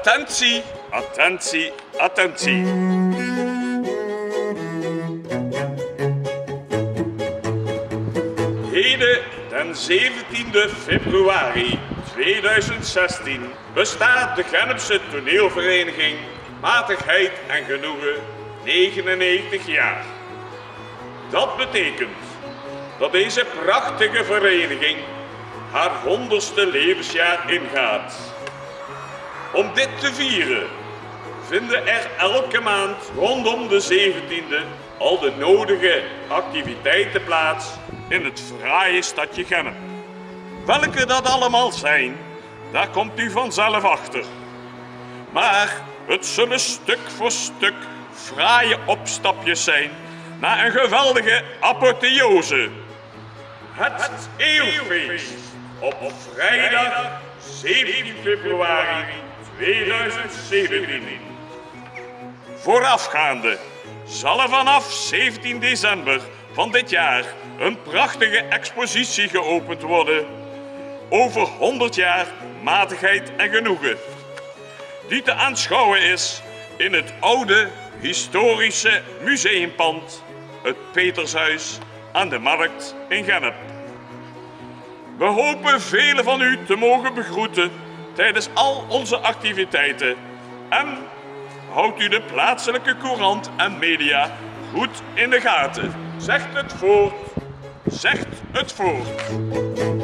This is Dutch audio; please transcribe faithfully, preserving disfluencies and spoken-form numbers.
Attentie, attentie, attentie. Heden, den zeventiende februari tweeduizend zestien, bestaat de Gennepse toneelvereniging Matigheid en Genoegen negenennegentig jaar. Dat betekent dat deze prachtige vereniging haar honderdste levensjaar ingaat. Om dit te vieren vinden er elke maand rondom de zeventiende al de nodige activiteiten plaats in het fraaie stadje Gennep. Welke dat allemaal zijn, daar komt u vanzelf achter. Maar het zullen stuk voor stuk fraaie opstapjes zijn naar een geweldige apotheose. Het Eeuwfeest op vrijdag zeventien februari tweeduizend zeventien. Voorafgaande zal er vanaf zeventien december van dit jaar een prachtige expositie geopend worden over honderd jaar matigheid en genoegen, die te aanschouwen is in het oude historische museumpand, het Petershuis aan de Markt in Gennep. We hopen velen van u te mogen begroeten tijdens al onze activiteiten en houdt u de plaatselijke courant en media goed in de gaten. Zegt het voort, zegt het voort.